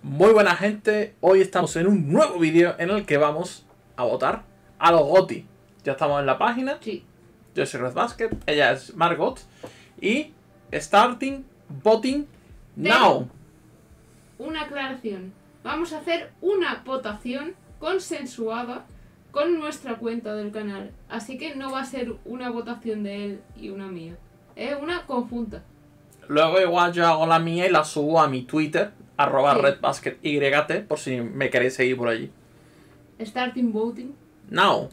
Muy buena gente, hoy estamos en un nuevo vídeo en el que vamos a votar a los GOTY. Ya estamos en la página. Sí. Yo soy Red Basket, ella es Margot. Y starting voting now. Una aclaración. Vamos a hacer una votación consensuada con nuestra cuenta del canal. Así que no va a ser una votación de él y una mía. Es una conjunta. Luego igual yo hago la mía y la subo a mi Twitter, @ Sí. RedBasketYT, por si me queréis seguir por allí. Starting voting. Now.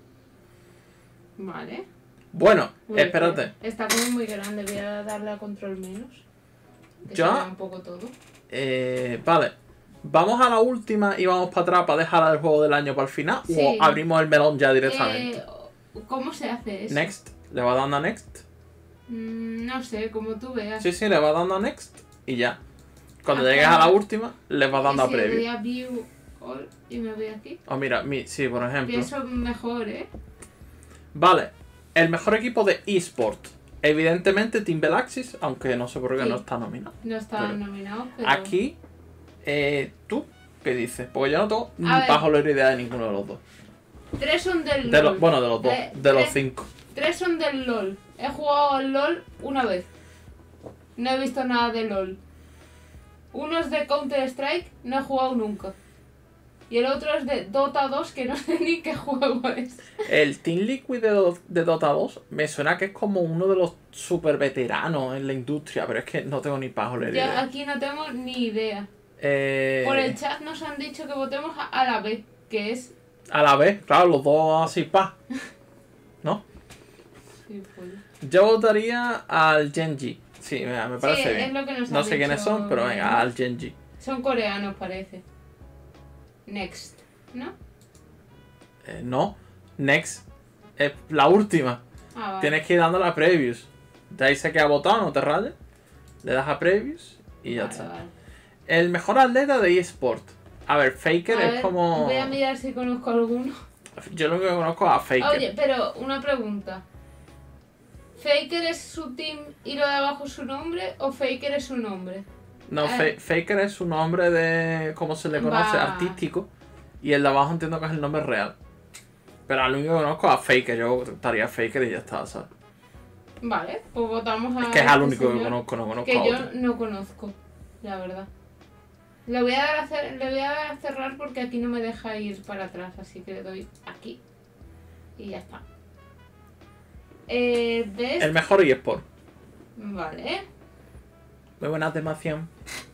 Vale. Bueno, Uy, espérate. Está como muy grande. Voy a darle a control menos. Que Ya. se vea un poco todo. Vale. Vamos a la última y vamos para atrás para dejar el juego del año para el final. Sí. O abrimos el melón ya directamente. ¿Cómo se hace eso? Next. Le va dando a next. No sé, como tú veas. Sí, le va dando a next y ya. Cuando Hasta- llegues a la última, le vas dando a ¿Y si le doy preview. a view all y me voy aquí? O mira, sí, por ejemplo. Pienso mejor, ¿eh? Vale. El mejor equipo de eSport. Evidentemente Team Belaxis, aunque no sé por qué Sí. no está nominado. No estaban Pero- nominados, pero... Aquí, ¿tú qué dices? Porque yo no tengo ni A ver. pajolera idea de ninguno de los dos. 3 son del De LOL. los, bueno, de los dos. De los 5. 3 son del LOL. He jugado al LOL una vez. No he visto nada de LOL. Uno es de Counter Strike, no he jugado nunca. Y el otro es de Dota 2, que no sé ni qué juego es. El Team Liquid de Dota 2 me suena que es como uno de los super veteranos en la industria, pero es que no tengo ni pajolera Yo idea. aquí no tengo ni idea. Por el chat nos han dicho que votemos a la B, que es... A la vez, claro, los dos así pa. ¿No? Sí, pues. Yo votaría al Genji. Sí, me parece Sí, bien. es lo que nos No han sé quiénes dicho. son, pero venga, al Genji. Son coreanos, parece. Next, ¿no? No. Next. Es la última. Ah, vale. Tienes que ir dándole a previews. De ahí sé que ha votado, no te rayes. Le das a previews y ya Vale, está. vale. El mejor atleta de eSport. A ver, Faker A es ver, como... Voy a mirar si conozco alguno. Yo lo único que conozco es a Faker. Oye, pero una pregunta. ¿Faker es su team y lo de abajo es su nombre o Faker es su nombre? No, Faker es su nombre de... ¿Cómo se le conoce? Va. Artístico. Y el de abajo entiendo que es el nombre real. Pero al único que conozco es a Faker. Yo estaría Faker y ya está, ¿sabes? Vale, pues votamos a... Es que es al este único que señor, conozco, no conozco que a yo otro. no conozco, la verdad. Le voy a dar a cerrar porque aquí no me deja ir para atrás, así que le doy aquí. Y ya está. ¿Ves? El mejor eSport. Vale. Muy buena animación.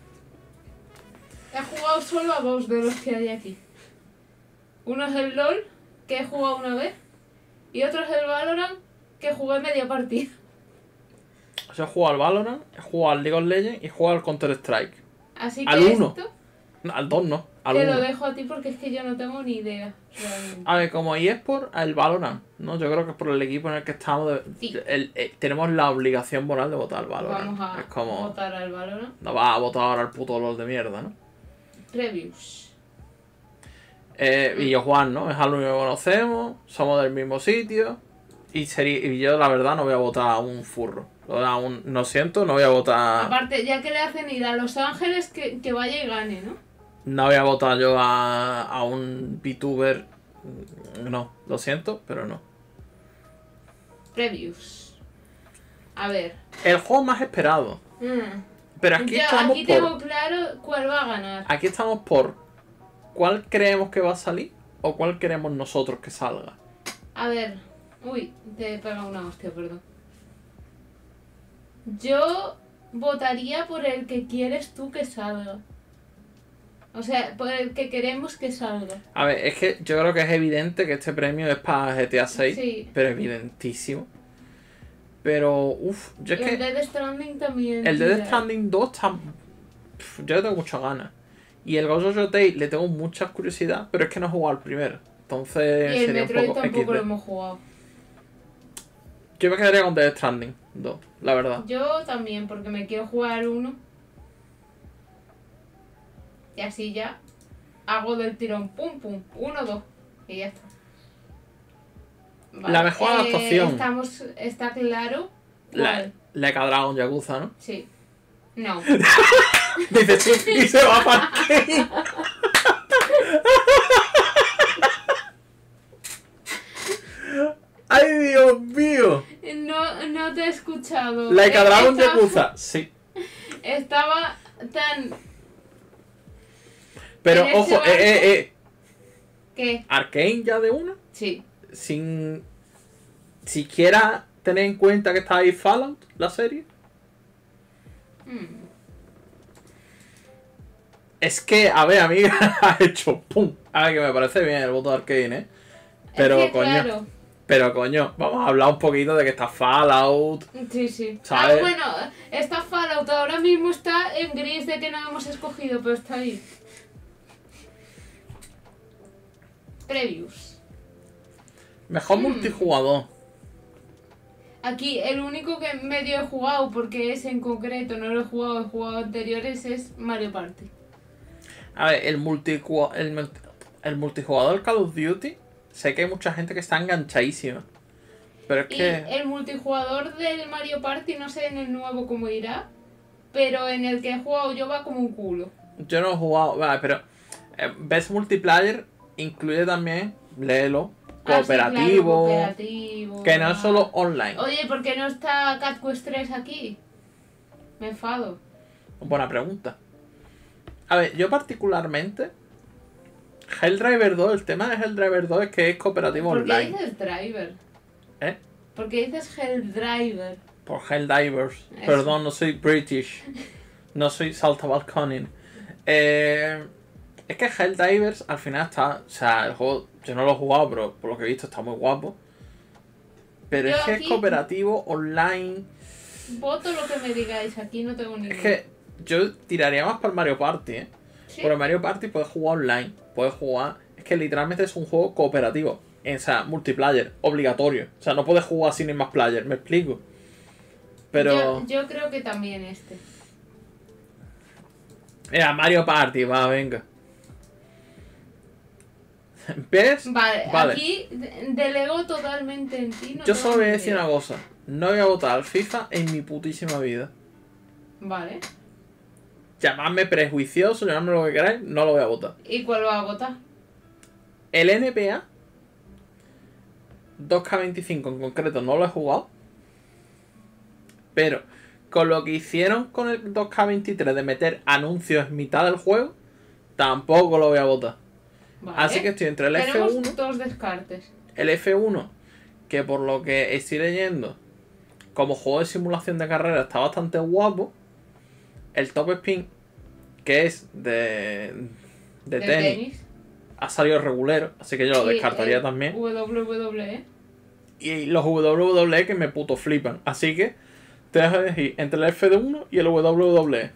He jugado solo a 2 de los que hay aquí. Uno es el LOL, que he jugado una vez. Y otro es el Valorant, que jugué media partida. Yo he jugado al Valorant, he jugado al League of Legends y he jugado al Counter Strike. Así que Al uno. esto No, al 2 no, al te 1. lo dejo a ti porque es que yo no tengo ni idea. Realmente. A ver, como eSport, el Valorant, ¿no? Yo creo que es por el equipo en el que estamos. Sí. Tenemos la obligación moral de votar al Valorant. Vamos a Es como. votar al Valorant. No vas a votar ahora al puto LOL de mierda, ¿no? Previews. Y yo Juan, ¿no? Es algo que conocemos, somos del mismo sitio. Y yo, la verdad, no voy a votar a un furro. No siento, no voy a votar. Aparte, ya que le hacen ir a Los Ángeles, que vaya y gane, ¿no? No voy a votar yo a un VTuber. No, lo siento, pero no. Previews. A ver. El juego más esperado. Pero aquí Yo estamos aquí por. tengo claro cuál va a ganar. Aquí estamos por. ¿Cuál creemos que va a salir? ¿O cuál queremos nosotros que salga? A ver. Uy, te he pegado una hostia, perdón. Yo votaría por el que quieres tú que salga. O sea, por el que queremos que salga. A ver, es que yo creo que es evidente que este premio es para GTA 6. Sí. Pero evidentísimo. Pero, uff, yo es Y el que. Death Stranding también. El Death mira. Stranding 2 está. Yo le tengo muchas ganas. Y el Ghost of Tsushima le tengo mucha curiosidad, pero es que no he jugado al primero. Entonces Y el sería un Metroid poco tampoco XD. lo hemos jugado. Yo me quedaría con Death Stranding 2, la verdad. Yo también, porque me quiero jugar uno. Y así ya hago del tirón, pum, pum, 1, 2. Y ya está. La mejor adaptación. Está claro. La ¿Cuál? Like a Dragon Yakuza, ¿no? Sí. No. Dice sí, y se va para Arkane. ¡Ay, Dios mío! No te he escuchado. Like a Dragon Yakuza, sí. Estaba tan... Pero, en ese ojo, barco. ¿Qué? Arkane ya de una, Sí. sin siquiera tener en cuenta que está ahí Fallout, la serie. Es que, a ver, amiga, ha hecho pum. A ver, que me parece bien el voto de Arkane, ¿eh? Pero, Es que, coño, claro. pero, coño, vamos a hablar un poquito de que está Fallout. Sí, sí. ¿Sabes? Bueno, está Fallout. Ahora mismo está en gris de que no hemos escogido, pero está ahí. Previews. Mejor multijugador. Aquí el único que medio he jugado, porque es en concreto, no lo he jugado anteriores, es Mario Party. A ver, el multijugador Call of Duty, sé que hay mucha gente que está enganchadísima. Pero es Y que... el multijugador del Mario Party, no sé en el nuevo cómo irá, pero en el que he jugado yo va como un culo. Yo no he jugado... Vale, pero... Best Multiplayer incluye también, léelo, cooperativo, Sí, claro, cooperativo. que no es solo online. Oye, ¿por qué no está Cat Quest 3 aquí? Me enfado. Buena pregunta. A ver, yo particularmente... Helldriver 2, el tema de Helldriver 2 es que es cooperativo ¿Por qué online. dices Driver? ¿Eh? ¿Por qué dices Helldriver? Por Helldivers. Eso. Perdón, no soy British. No soy Salta Balconing. Es que Helldivers al final está... O sea, el juego... Yo no lo he jugado, pero por lo que he visto está muy guapo. Pero Yo es que aquí- es cooperativo online. Voto lo que me digáis, aquí no tengo ni Es idea. que yo tiraría más por Mario Party, ¿eh? ¿Sí? Por Mario Party puedes jugar online. Puedes jugar... Es que literalmente es un juego cooperativo. O sea, multiplayer, obligatorio. O sea, no puedes jugar sin más player, ¿me explico? Pero... Yo creo que también este. Mira, Mario Party, va, venga. ¿Ves? Vale, Vale. aquí delego totalmente en ti. No Yo tengo solo voy a ni decir idea. una cosa. No voy a votar al FIFA en mi putísima vida. Vale. Llamadme prejuicioso, llamadme lo que queráis, no lo voy a votar. ¿Y cuál va a votar? El NBA 2K25 en concreto no lo he jugado. Pero con lo que hicieron con el 2K23 de meter anuncios en mitad del juego, tampoco lo voy a votar. Vale. Así que estoy entre el Tenemos F1, dos descartes. el F1, que por lo que estoy leyendo, como juego de simulación de carrera está bastante guapo. El Top Spin, que es de tenis, ha salido regulero, así que yo lo Y descartaría el también. WWE. Y los WWE que me puto flipan. Así que te dejo elegir entre el F1 y el WWE.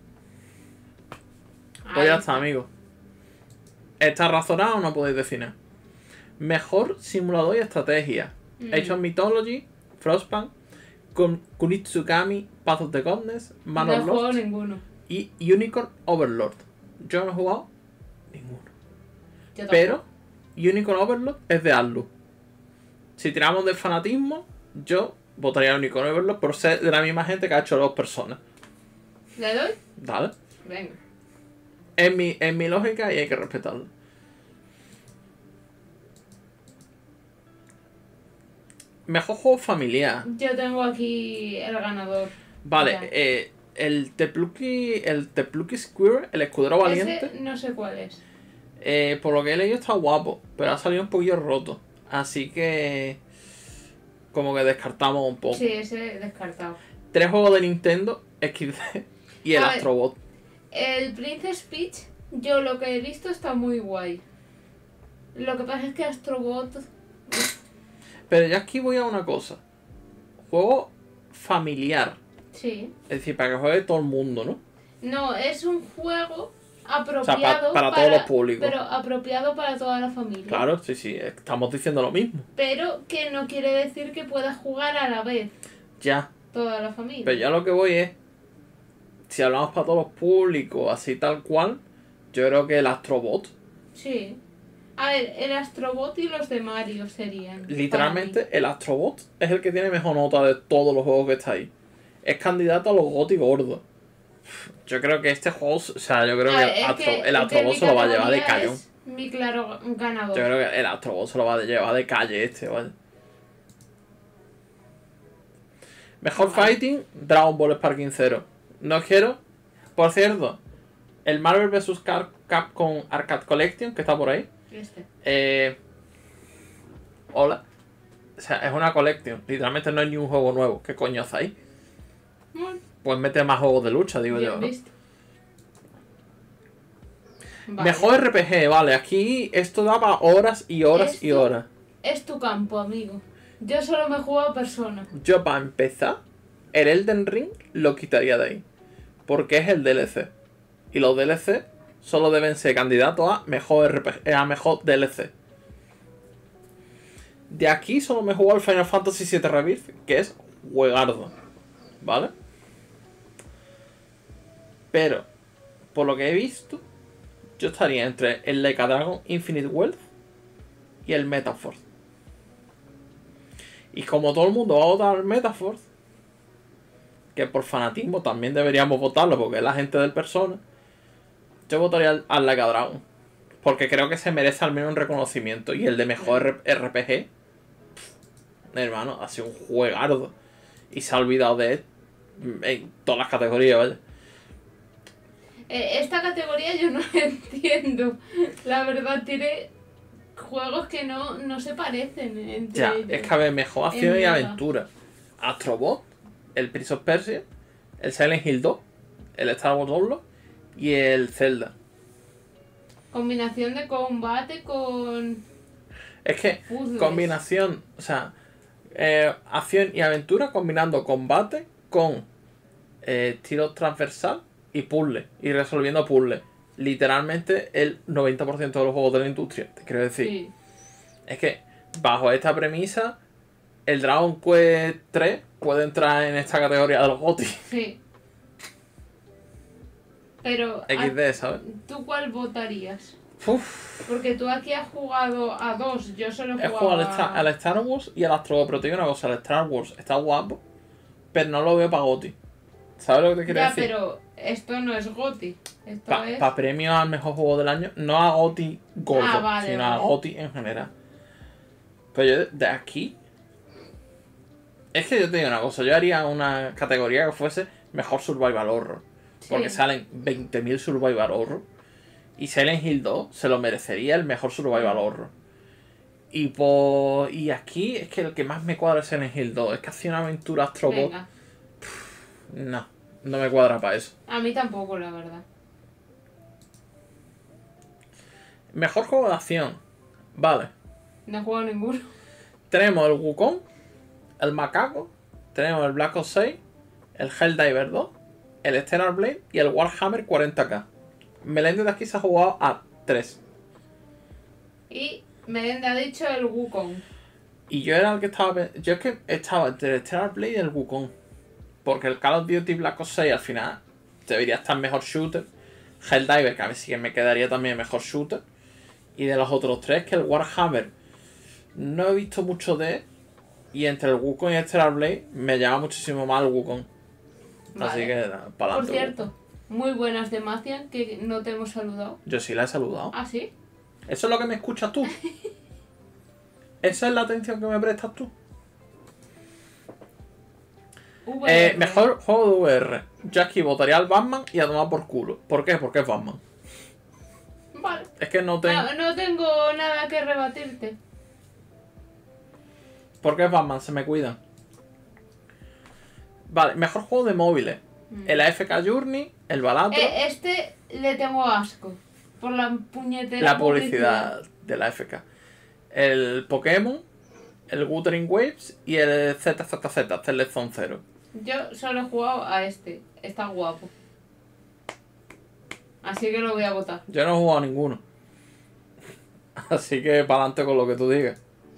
Pues ya está, amigo. ¿Está razonado o no podéis decir nada? Mejor simulador y estrategia. Age of Mythology, Frostpunk, Kunitsukami, Path of the Goddess, Man No he of jugado Lost ninguno. y Unicorn Overlord. Yo no he jugado ninguno. Yo tampoco. Pero Unicorn Overlord es de Atlus. Si tiramos de fanatismo, yo votaría a Unicorn Overlord por ser de la misma gente que ha hecho Dos Personas. ¿Le doy? Dale. Venga. Es mi lógica y hay que respetarlo. Mejor juego familiar. Yo tengo aquí el ganador. Vale, Ya. el Tepluki Square, el escudero valiente, Ese no sé cuál es. por lo que he leído está guapo, pero ha salido un poquillo roto. Así que como que descartamos un poco. Sí, ese descartado. 3 juegos de Nintendo, XD y el A ver. Astrobot. El Princess Peach, yo lo que he visto está muy guay. Lo que pasa es que Astrobot... Pero yo aquí voy a una cosa. Juego familiar. Sí. Es decir, para que juegue todo el mundo, ¿no? No, es un juego apropiado para todos los públicos. Pero apropiado para toda la familia. Claro, sí, sí, estamos diciendo lo mismo. Pero que no quiere decir que puedas jugar a la vez Ya. toda la familia. Pero ya lo que voy es, si hablamos para todos los públicos, así tal cual, yo creo que el Astrobot, Sí. A ver, el Astrobot y los de Mario serían. literalmente para el Astrobot es el que tiene mejor nota de todos los juegos que está ahí. Es candidato a los GOTY gordos. Yo creo que este juego, o sea, yo creo que Es que el Astro Ball se lo va a llevar de categoría cañón. es mi claro ganador. Yo creo que el Astro Ball se lo va a llevar de calle este, ¿vale? Mejor Vale. fighting, Dragon Ball Sparking 0. No quiero. Por cierto, el Marvel vs. Capcom Arcade Collection, que está por ahí. Hola. O sea, es una collection. Literalmente no hay ni un juego nuevo. ¿Qué coño hacéis? Pues mete más juegos de lucha, digo yo, ¿no? Vale. Mejor RPG, vale. Aquí esto daba horas y horas y Esto- horas. Es tu campo, amigo. Yo solo me he jugado Persona. Yo, para empezar, el Elden Ring lo quitaría de ahí. Porque es el DLC. Y los DLC solo deben ser candidatos a mejor RPG, a mejor DLC. De aquí solo me he jugado el Final Fantasy VII Rebirth, que es juegardo. ¿Vale? Pero, por lo que he visto, yo estaría entre el Like a Dragon Infinite Wealth y el Metaforce. Y como todo el mundo va a votar al Metaforce, que por fanatismo también deberíamos votarlo porque es la gente del Persona, yo votaría al Like a Dragon. Porque creo que se merece al menos un reconocimiento. Y el de mejor RPG, hermano, ha sido un juegardo. Y se ha olvidado de él en todas las categorías, ¿vale? Esta categoría yo no la entiendo. La verdad, tiene juegos que no se parecen entre Ya, ellos. es que a ver, mejor acción y nada. aventura. Astrobot, el Prince of Persia, el Silent Hill 2, el Star Wars Outlaw y el Zelda. Combinación de combate con Es que puzzles. combinación, o sea, acción y aventura combinando combate con tiro transversal y puzzle, y resolviendo puzzles. Literalmente el 90% de los juegos de la industria, te quiero decir. Sí. Es que bajo esta premisa, el Dragon Quest 3 puede entrar en esta categoría de los GOTY. Sí. Pero, XD, ¿sabes? ¿tú cuál votarías? Uf, Porque tú aquí has jugado a dos, yo solo he he jugado jugado al Star Wars y al Astro Ball, pero te digo una cosa, el Star Wars está guapo, pero no lo veo para GOTY. ¿Sabes lo que te quiero Ya, decir? pero esto no es GOTY. Esto Para es... premio al mejor juego del año, no a GOTY gordo, Ah, vale, sino vale. a GOTY en general. Pero yo de aquí... Es que yo te digo una cosa, yo haría una categoría que fuese mejor Survival Horror. Porque Sí. salen 20.000 Survival Horror. Y Silent Hill 2 se lo merecería el mejor Survival Horror. Y aquí es que el que más me cuadra es Silent Hill 2. Es que hace una aventura Astrobot. Venga. No me cuadra para eso. A mí tampoco, la verdad. Mejor juego de acción. Vale. No he jugado ninguno. Tenemos el Wukong, el Macaco, tenemos el Black Ops 6, el Helldiver 2, el Stellar Blade y el Warhammer 40k. Meléndez de aquí se ha jugado a 3. Y Melende ha dicho el Wukong. Y yo era el que estaba... Yo es que estaba entre el Stellar Blade y el Wukong. Porque el Call of Duty Black Ops 6 al final debería estar mejor shooter. Helldiver, que a mí sí que me quedaría también mejor shooter. Y de los otros tres, que el Warhammer no he visto mucho de él. Y entre el Wukong y el Stellar Blade me llama muchísimo más el Wukong. Vale. Así que para Por adelante. cierto, muy buenas de Macian, que no te hemos saludado. Yo sí la he saludado. ¿Ah, sí? Eso es lo que me escuchas tú. Esa es la atención que me prestas tú. VR. Mejor juego de VR. Yo aquí votaría al Batman y a tomar por culo. ¿Por qué? Porque es Batman. Vale. Es que no tengo... No tengo nada que rebatirte. Porque es Batman, se me cuidan. Vale, mejor juego de móviles. El AFK Journey, el Balatro, Este le tengo asco. Por la puñetera la publicidad de la AFK. El Pokémon, el Wuthering Waves y el ZZZ, Celeste Zone Zero. Yo solo he jugado a este. Está guapo. Así que lo voy a votar. Yo no he jugado a ninguno. Así que para adelante con lo que tú digas.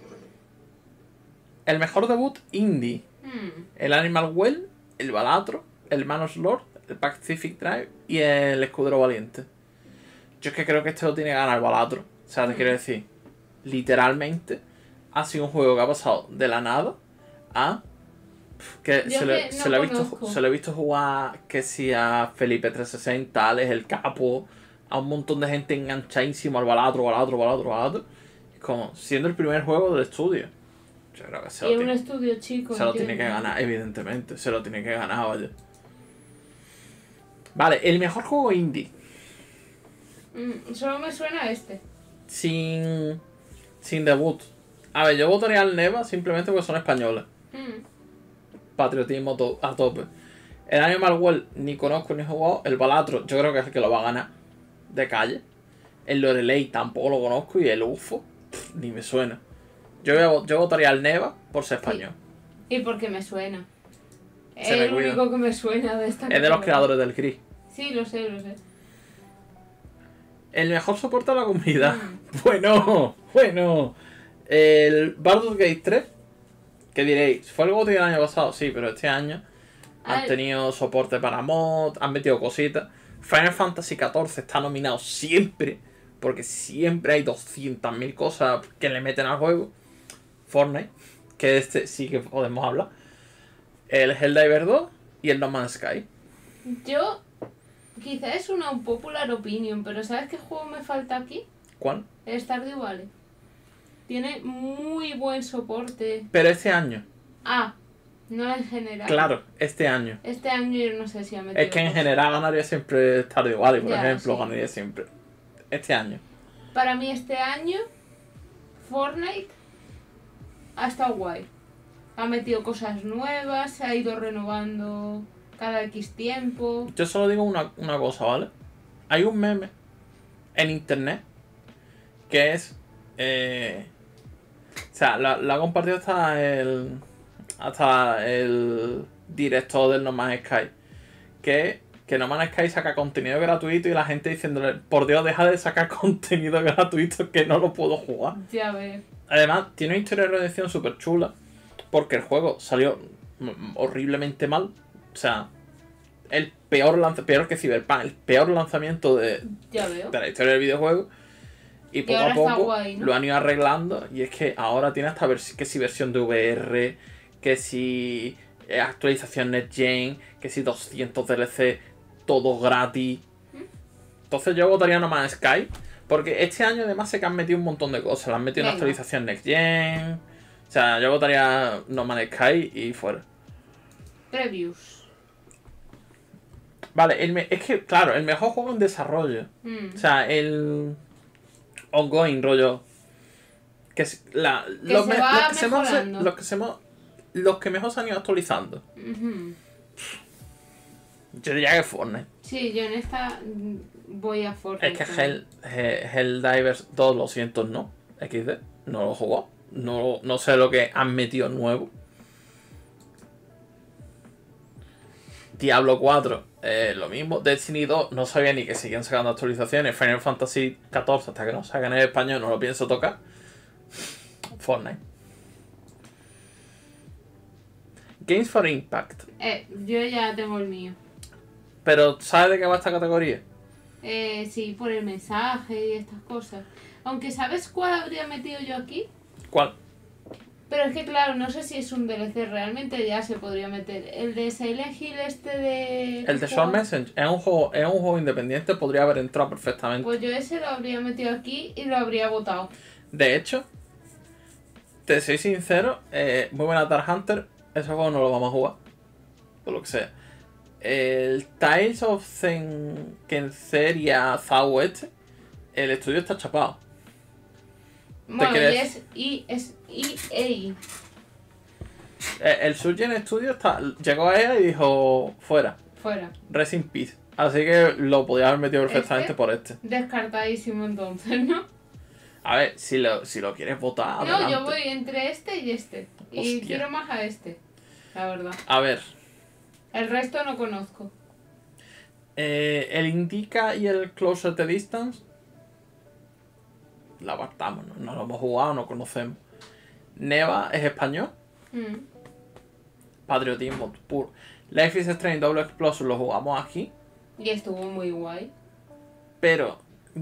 El mejor debut indie. El Animal Well, el Balatro, el Manos Lord, el Pacific Drive y el Escudero Valiente. Yo es que creo que este lo tiene que ganar el Balatro. O sea, te quiero decir, literalmente ha sido un juego que ha pasado de la nada a Que Yo se, que no conozco. se lo he visto jugar que si a Felipe 360, Alex el Capo, a un montón de gente enganchadísimo al Balatro, Balatro, Balatro, Balatro. Es como siendo el primer juego del estudio. Yo creo que Y un estudio chico. se lo tiene que ganar, evidentemente. Se lo tiene que ganar, vaya. Vale, el mejor juego indie. Solo me suena este. Sin debut. A ver, yo votaría al Neva simplemente porque son españoles. Patriotismo a tope. El Animal World ni conozco ni he jugado. El Balatro yo creo que es el que lo va a ganar de calle. El Lorelei tampoco lo conozco. Y el UFO ni me suena. Yo votaría al Neva por ser español. Sí. Y porque me suena. Es Se me el cuida. único que me suena de esta Es de los creadores del Gris. Sí, lo sé, lo sé. El mejor soporte a la comunidad. Bueno. El Baldur's Gate 3. Que diréis, ¿fue el GOTY del año pasado? Sí, pero este año han tenido soporte para mod, han metido cositas. Final Fantasy XIV está nominado siempre, porque siempre hay 200.000 cosas que le meten al juego. Fortnite, que este sí que podemos hablar. El Helldivers 2 y el No Man's Sky. Yo, quizás es una unpopular opinion, pero ¿sabes qué juego me falta aquí? ¿Cuál? El Stardew Valley. Tiene muy buen soporte. Pero este año. Ah, no en general. Claro, este año. Este año yo no sé si ha metido Es que en cosas. general ganaría siempre Stardew Valley, por Ya, ejemplo, sí. ganaría siempre. Este año. Para mí este año, Fortnite ha estado guay. Ha metido cosas nuevas, se ha ido renovando cada X tiempo. Yo solo digo una cosa, ¿vale? Hay un meme en internet que es... o sea, la ha compartido hasta el director del No Man's Sky. Que No Man's Sky saca contenido gratuito y la gente diciéndole, por Dios, deja de sacar contenido gratuito que no lo puedo jugar. Ya ves. Además, tiene una historia de redención súper chula. Porque el juego salió horriblemente mal. O sea, peor que Cyberpunk, el peor lanzamiento de Ya veo. la historia del videojuego. Y poco ahora a poco está guay, ¿no? lo han ido arreglando. Y es que ahora tiene hasta que si versión de VR, que si actualización Next Gen, que si 200 DLC, todo gratis. Entonces yo votaría No Man's Sky. Porque este año además sé que han metido un montón de cosas. Le han metido una Venga. actualización Next Gen. O sea, yo votaría No Man's Sky y fuera. Previews. Vale, es que, claro, el mejor juego en desarrollo. O sea, el ongoing rollo. Que es los que mejor se han ido actualizando. Yo diría que Fortnite. Sí, yo en esta voy a Fortnite. Es que Helldivers 2, lo siento, no. XD, no lo he jugado. No sé lo que han metido nuevo. Diablo 4, lo mismo. Destiny 2, no sabía ni que seguían sacando actualizaciones. Final Fantasy 14, hasta que no salgan en español, no lo pienso tocar. Fortnite. Games for Impact. Yo ya tengo el mío. Pero, ¿sabes de qué va esta categoría? Sí, por el mensaje y estas cosas. Aunque, ¿sabes cuál habría metido yo aquí? ¿Cuál? Pero es que claro, no sé si es un DLC, realmente ya se podría meter. El de Silent Hill de... El de Short Message es un juego independiente, podría haber entrado perfectamente. Pues yo ese lo habría metido aquí y lo habría votado. De hecho, te soy sincero, muy buena Dark Hunter, ese juego no lo vamos a jugar. Por lo que sea. El Tales of Kenseria Zao el estudio está chapado. Bueno, y es EA. El Surgeon Studio llegó a ella y dijo, fuera, rest in peace. Así que lo podía haber metido perfectamente por este. Descartadísimo entonces, ¿no? A ver, si lo quieres votar, No, adelante. yo voy entre este y este. Y Hostia. quiero más a este, la verdad. A ver, El resto no conozco. el Indica y el Closer to Distance la apartamos, no lo hemos jugado, no conocemos. Neva es español, patriotismo puro. Life is Strange Double Explosion lo jugamos aquí, Y estuvo muy guay. pero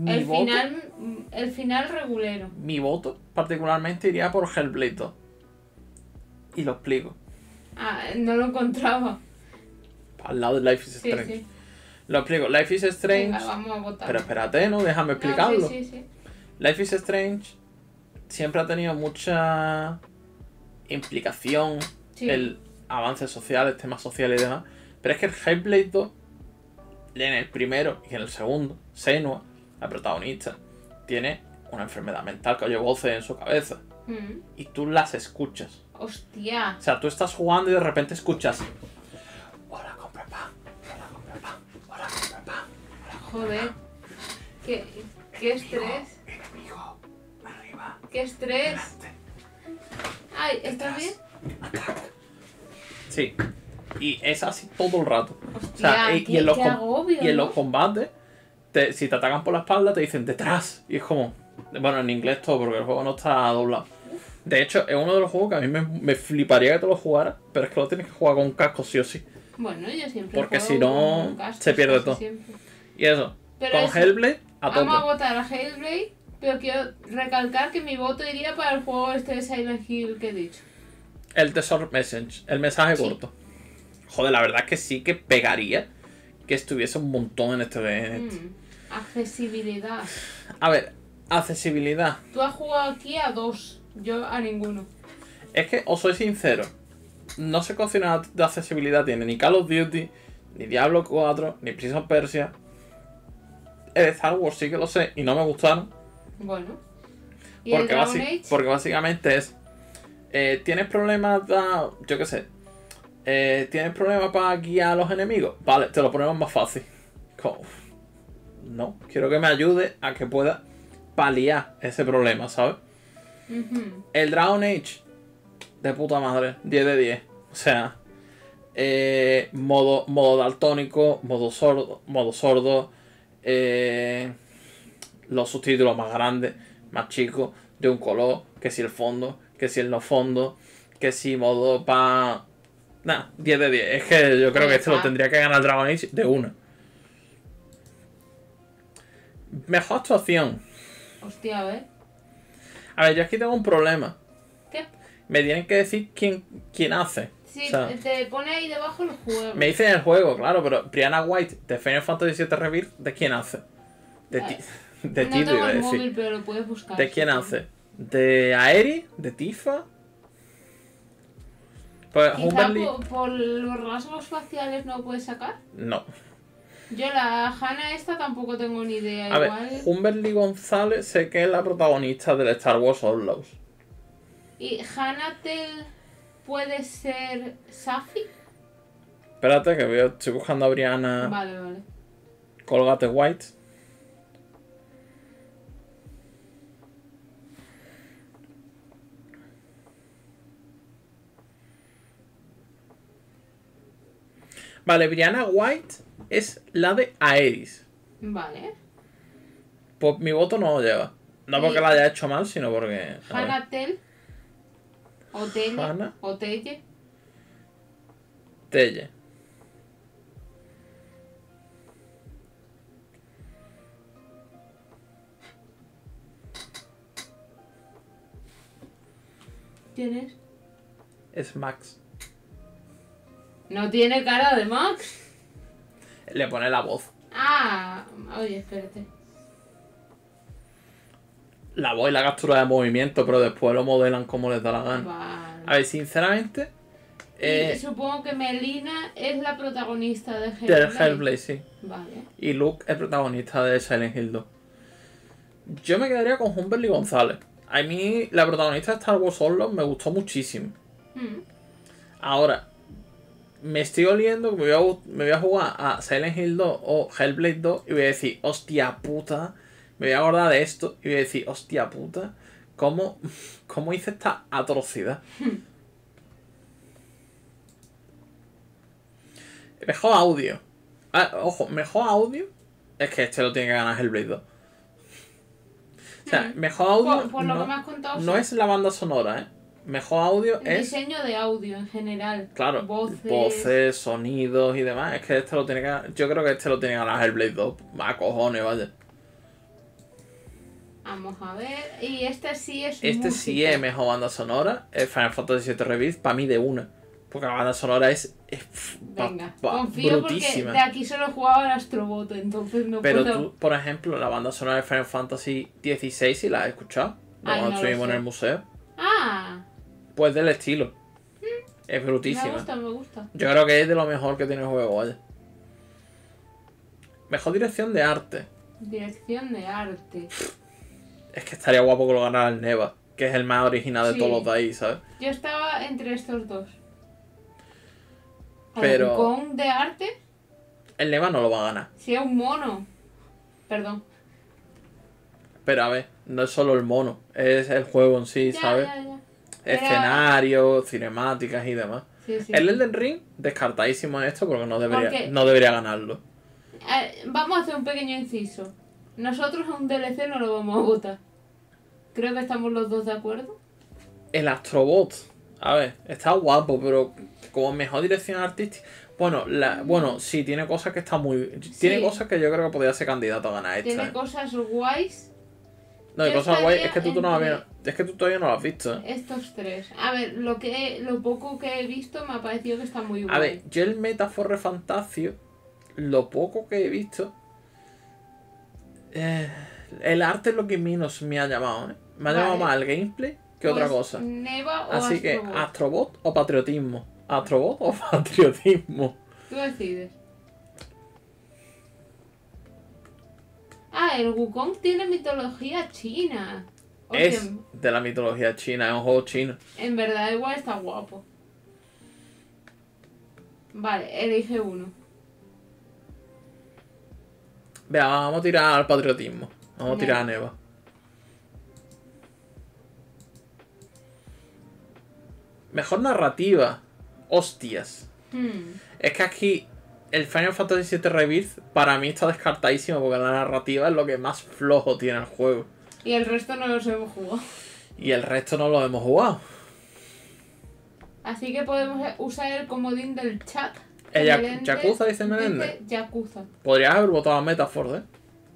El final mi voto particularmente iría por Hellblade 2. Y lo explico. Ah, no lo encontraba. Al lado de Life is Sí, Strange. sí. Lo explico. Life is Strange. Venga, vamos a votar. Pero espérate, ¿no? Déjame explicarlo. No, sí, sí, sí. Life is Strange siempre ha tenido mucha implicación, Sí. el avance social, temas sociales y demás. Pero es que el Hellblade 2, en el primero y en el segundo, Senua, la protagonista, tiene una enfermedad mental que oye voces en su cabeza. Mm. Y tú las escuchas. Hostia. O sea, tú estás jugando y de repente escuchas. Hola, compra pan. Hola, compra pan. Hola, compra pan. Joder. Qué estrés. Enemigo. Arriba. Qué estrés. Delante. Ay, ¿estás bien? Sí. Y es así todo el rato. Hostia, y en los, qué agobio, y en ¿no? los combates, si te atacan por la espalda, te dicen detrás. Y es como. Bueno, en inglés todo, porque el juego no está doblado. De hecho, es uno de los juegos que a mí me fliparía que te lo jugara, pero es que lo tienes que jugar con un casco sí o sí. Bueno, yo siempre Porque juego si no, con cascos, se pierde casi todo. siempre. Y eso, Pero con eso, Hellblade, a Vamos a tope. votar a Hellblade, pero quiero recalcar que mi voto iría para el juego este de Silent Hill que he dicho. El Tesoro Message, el mensaje Sí. corto. Joder, la verdad es que sí que pegaría que estuviese un montón en este. Accesibilidad. A ver, accesibilidad. Tú has jugado aquí a 2, yo a ninguno. Es que, os soy sincero, no sé qué opciones de accesibilidad tiene ni Call of Duty, ni Diablo 4, ni Prince of Persia. El de Star Wars sí que lo sé y no me gustaron. Bueno. ¿Y el Dragon Age? Porque básicamente es. ¿Tienes problemas yo qué sé? ¿Tienes problemas para guiar a los enemigos? Vale, te lo ponemos más fácil. Como, no, quiero que me ayude a que pueda paliar ese problema, ¿sabes? Ujú. El Dragon Age, de puta madre, 10 de 10. O sea, modo daltónico, modo sordo, los subtítulos más grandes, más chicos, de un color, que si el fondo, que si el no fondo, que si modo pa... Nah, 10 de 10. Es que yo creo que este lo tendría que ganar Dragon Age de una. Mejor actuación. Hostia, a ver. A ver, yo aquí tengo un problema. ¿Qué? Me tienen que decir quién hace. Sí, O sea, te pone ahí debajo el juego. me dicen el juego, claro, pero Brianna White de Final Fantasy VII Rebirth, ¿de quién hace? De ti. De No Tito, tengo iba a el decir. móvil, pero lo puedes buscar. ¿De quién sí. hace? ¿De Aeri? ¿De Tifa? Pues Quizá Humberly. por los rasgos faciales no lo puedes sacar. No. Yo la Hannah esta tampoco tengo ni idea. A ver, Igual. Humberly González sé que es la protagonista del Star Wars Outlaws. ¿Y Hannah Tell puede ser Safi? Espérate, que estoy buscando a Brianna. Vale, vale. Colgate White. Vale, Brianna White es la de Aerys. Vale. Pues mi voto no lo lleva. No porque la haya hecho mal, sino porque. a ver. Hannah Tell. O Telle. Hannah. O Telle. Telle. ¿Quién es? Es Max. No tiene cara de Max. Le pone la voz. Ah, oye, espérate. La voz y la captura de movimiento, pero después lo modelan como les da la gana. Vale. A ver, sinceramente. Y supongo que Melina es la protagonista de Del Hellblade. Hellblade, sí. Vale. Y Luke es protagonista de Silent Hill 2. Yo me quedaría con Humberly González. A mí, la protagonista de Star Wars Outlaws me gustó muchísimo. Ahora, me estoy oliendo que me voy a jugar a Silent Hill 2 o Hellblade 2 y voy a decir, hostia puta. Me voy a acordar de esto y voy a decir, hostia puta. ¿Cómo hice esta atrocidad? Mejor audio. Ojo, mejor audio. Es que este lo tiene que ganar Hellblade 2. O sea, mejor audio Por lo que me has contado, no es la banda sonora, ¿eh? Mejor audio el es... diseño de audio en general. Claro, Voces. sonidos y demás. Es que este lo tiene que ganar... Yo creo que este lo tiene que ganar Hellblade 2. A cojones, vaya. Vamos a ver. Y este sí es Este música. sí es mejor banda sonora. Es Final Fantasy VII Rebirth, para mí de una. Porque la banda sonora es Venga, confío brutísima. porque de aquí solo jugaba el Astrobot, entonces no Pero puedo... tú, por ejemplo, la banda sonora de Final Fantasy XVI, si la has escuchado, de Ay, cuando no lo estuvimos en sé. el museo, Ah, pues del estilo. Es me brutísima. gusta, me gusta. Yo creo que es de lo mejor que tiene el juego, vaya. Mejor dirección de arte. Dirección de arte. Es que estaría guapo que lo ganara el Neva, que es el más original de Sí. todos los de ahí, ¿sabes? Yo estaba entre estos dos. Pero- Con de arte, El Neva no lo va a ganar. si es un mono. Perdón. Pero a ver, no es solo el mono, es el juego en sí, Ya, ¿sabes? ya, ya. Escenarios, cinemáticas y demás. Sí, sí. El Elden Ring, descartadísimo en esto porque Porque- no debería ganarlo. Vamos a hacer un pequeño inciso. Nosotros a un DLC no lo vamos a votar. Creo que estamos los dos de acuerdo. El Astrobot, a ver, está guapo, pero como mejor dirección artística. Bueno, sí, tiene cosas que están muy. Tiene Sí. cosas que yo creo que podría ser candidato a ganar esta. Tiene cosas guays. No, hay yo cosas guay, estaría es que tú no entre- es que tú todavía no lo has visto, ¿eh? Estos tres. A ver, lo poco que he visto me ha parecido que está muy guay. A ver, yo el Metaforre Fantasio, lo poco que he visto. El arte es lo que menos me ha llamado, ¿eh? Me ha llamado Vale. más el gameplay que otra Pues, cosa. Neva o Así que, Astrobot. ¿Astrobot o patriotismo? ¿Astrobot o patriotismo? Tú decides. Ah, el Wukong tiene mitología china. Oye, Es de la mitología china, es un juego chino. en verdad igual está guapo. Vale, elige uno. Vea, vamos a tirar al patriotismo. Vamos a Venga. tirar a Neva. Mejor narrativa. Hostias. Es que aquí el Final Fantasy VII Rebirth para mí está descartadísimo porque la narrativa es lo que más flojo tiene el juego. Y el resto no los hemos jugado. Y el resto no lo hemos jugado. Así que podemos usar el comodín del chat. El Meléndez Yakuza dice Meléndez. Yakuza. Podrías haber votado a Metafor, ¿eh?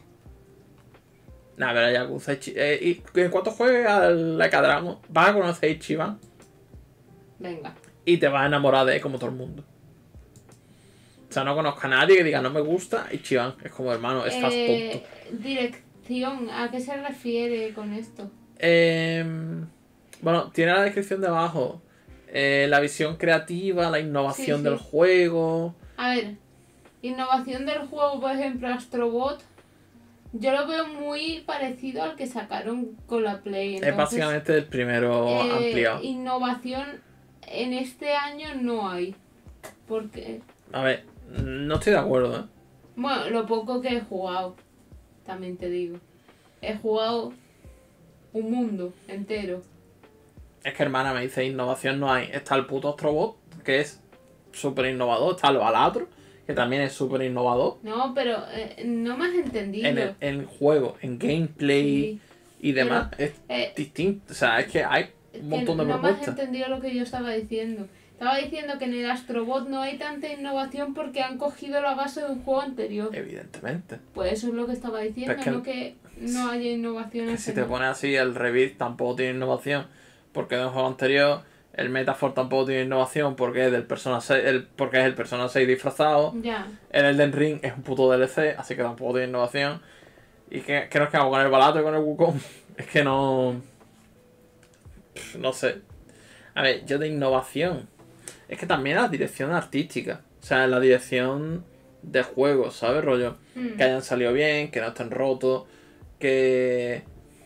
Nah, pero Yakuza y en cuanto juegues al Ekadram, vas a conocer a Ichiban Venga. y te vas a enamorar de él como todo el mundo. O sea, no conozco a nadie que diga no me gusta Ichiban. Es como, hermano, estás tonto. Dirección, ¿a qué se refiere con esto? Bueno, tiene la descripción de abajo. La visión creativa, la innovación Sí, sí. del juego. A ver, innovación del juego, por ejemplo, Astrobot, yo lo veo muy parecido al que sacaron con la Play. Es Entonces, básicamente el primero ampliado. innovación en este año no hay. Porque, A ver, no estoy de acuerdo, ¿eh? bueno, lo poco que he jugado, también te digo. He jugado un mundo entero. Es que, hermana, me dice innovación no hay. Está el puto Astrobot, que es súper innovador. Está el Balatro, que también es súper innovador. No, pero no me has entendido. En el juego, en gameplay Sí. y demás, Eh, es distinto. O sea, es que hay Es un que montón de no me has propuestas. entendido lo que yo estaba diciendo. Estaba diciendo que en el Astrobot no hay tanta innovación porque han cogido la base de un juego anterior. Evidentemente. Pues eso es lo que estaba diciendo, Pero es que- no que no haya innovación. Que en si te general. pones así, el Rebirth tampoco tiene innovación. Porque de un juego anterior, el Metaphor tampoco tiene innovación porque es del Persona 6, porque es el Persona 6 disfrazado. Ya. El Elden Ring es un puto DLC, así que tampoco tiene innovación. ¿Y qué nos quedamos con el Balato y con el Wukong? Es que no... No sé. A ver, yo de innovación. Es que también la dirección artística. O sea, la dirección de juegos, ¿sabes, rollo? Mm. Que hayan salido bien, que no estén rotos, que...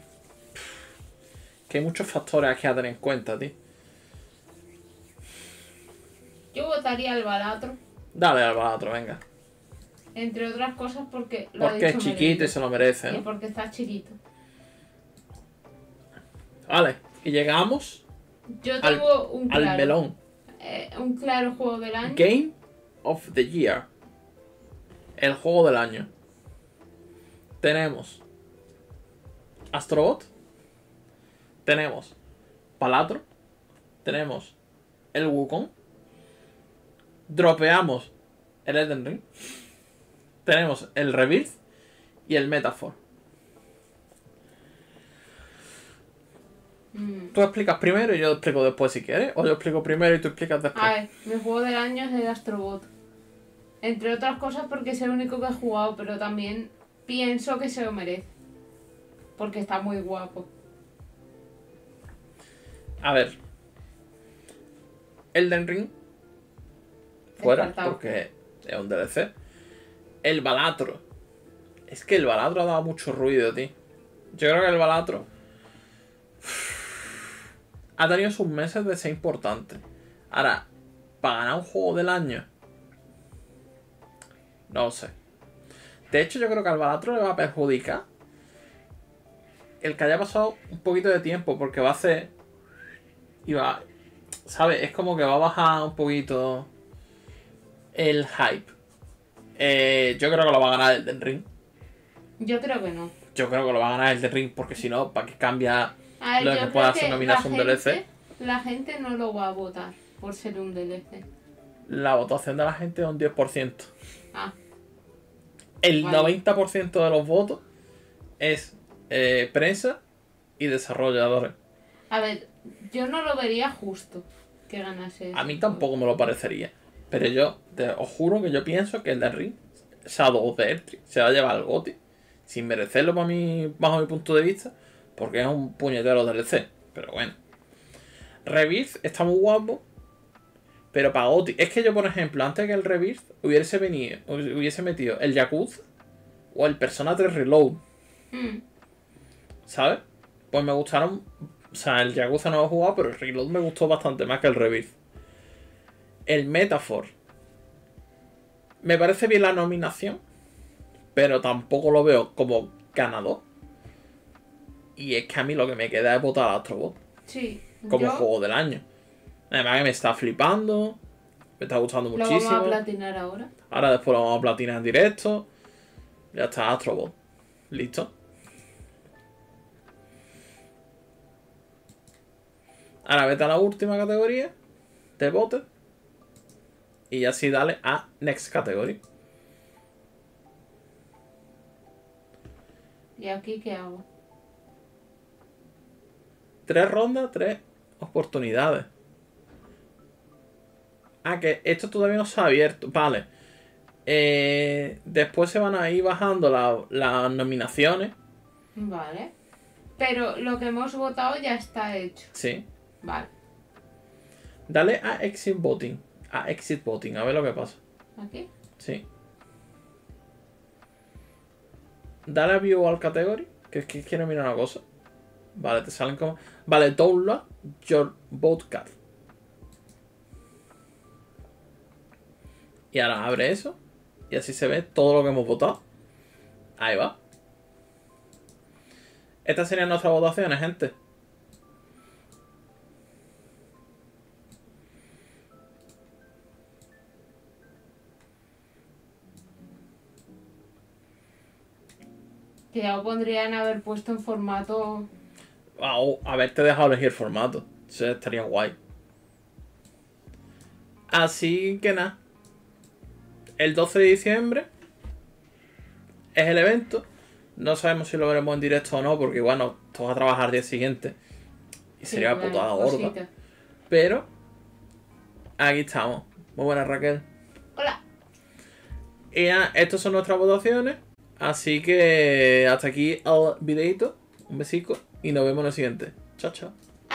Que hay muchos factores aquí a tener en cuenta, tío. Yo votaría al Balatro, Dale al Balatro, venga. entre otras cosas porque lo ha Porque es dicho chiquito y Meléndez. se lo merece, Y ¿no? porque está chiquito. Vale, y llegamos Yo Al- tengo un al claro. melón. Un claro juego del año. Game of the Year. El juego del año. Tenemos Astrobot. Tenemos Palatro. Tenemos el Wukong. Dropeamos el Elden Ring. Tenemos el Rebirth y el Metaphor. Tú explicas primero y yo explico después si quieres. O yo explico primero y tú explicas después. A ver, mi juego del año es el Astrobot. Entre otras cosas porque es el único que he jugado, pero también pienso que se lo merece. Porque está muy guapo. A ver. Elden Ring. Fuera, Descartado. porque es un DLC. El Balatro. Es que el Balatro ha dado mucho ruido, tío. Yo creo que el Balatro ha tenido sus meses de ser importante. Ahora, para ganar un juego del año, no lo sé. De hecho, yo creo que al Balatro le va a perjudicar el que haya pasado un poquito de tiempo, porque va a hacer. Y va. ¿Sabes? Es como que va a bajar un poquito el hype. Yo creo que lo va a ganar el Elden Ring. Yo creo que no. Yo creo que lo va a ganar el Elden Ring, porque si no, ¿para qué cambia A ver, lo yo que creo pueda que ser nominado un DLC? la gente no lo va a votar por ser un DLC. La votación de la gente es un 10%. Ah, El Vale. 90% de los votos es prensa y desarrolladores. a ver, yo no lo vería justo que ganase A ese mí juego. tampoco me lo parecería. Pero yo os juro que yo pienso que el de Ring, Shadow of the Erdtree, se va a llevar al GOTY. Sin merecerlo para mí, bajo mi punto de vista. Porque es un puñetero DLC. Pero bueno. Rebirth está muy guapo. Pero para GOTY. Es que yo, por ejemplo, antes que el Rebirth hubiese metido el Yakuza o el Persona 3 Reload. Mm, ¿Sabes? Pues me gustaron. O sea, el Yakuza no lo he jugado, pero el Reload me gustó bastante más que el Rebirth. El Metaphor. Me parece bien la nominación, pero tampoco lo veo como ganador. Y es que a mí lo que me queda es votar a Astrobot sí, como yo juego del año. Además que me está flipando, me está gustando lo vamos a muchísimo. platinar ahora. Ahora después lo vamos a platinar en directo. Ya está Astrobot. Listo. Ahora vete a la última categoría de votos. Y así dale a Next Category. ¿Y aquí qué hago? 3 rondas, 3 oportunidades. Ah, que esto todavía no se ha abierto. Vale. Después se van a ir bajando las nominaciones. Vale. Pero lo que hemos votado ya está hecho. Sí. Vale. Dale a Exit Voting. A Exit Voting, a ver lo que pasa. ¿Aquí? Sí. Dale a View All Category. Que es que quiero mirar una cosa. Vale, te salen como. Vale, download your vote card. Y ahora abre eso. Y así se ve todo lo que hemos votado. Ahí va. Estas serían nuestras votaciones, gente. Que ya lo pondrían haber puesto en formato. O haberte dejado elegir formato. Eso estaría guay. Así que nada. El 12 de diciembre es el evento. No sabemos si lo veremos en directo o no, porque igual nos toca trabajar el día siguiente. Y Sí, sería bueno, putada gorda. cosita. Pero aquí estamos. Muy buenas, Raquel. Hola. Y ya, estas son nuestras votaciones. Así que hasta aquí el videito. Un besico. Y nos vemos en el siguiente. Chao, chao.